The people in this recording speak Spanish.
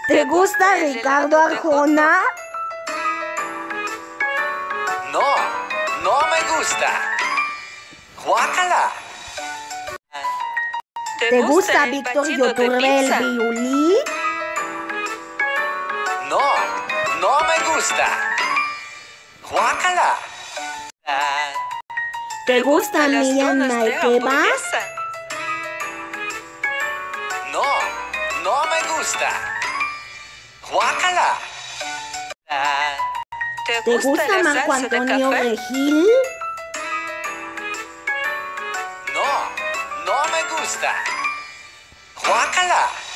¿Te gusta Ricardo Arjona? No, no me gusta. Guácala. ¿Te gusta Víctor Iturbe el Violí? No, no me gusta. Guácala. ¿Te gusta Miriam Makeba? No, no me gusta. Guácala. ¿Te gusta Marco Antonio Regil? No, no me gusta. Guácala.